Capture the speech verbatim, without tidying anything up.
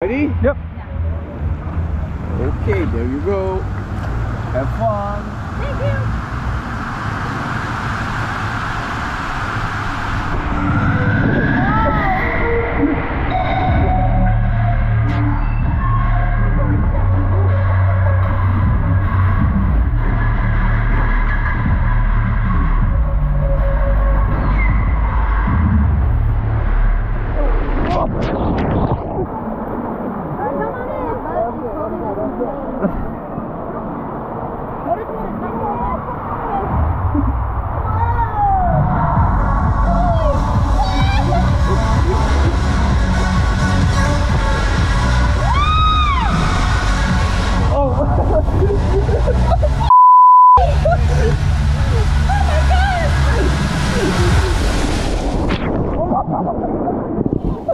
Ready? Yep. Okay, there you go. Have fun. Thank you.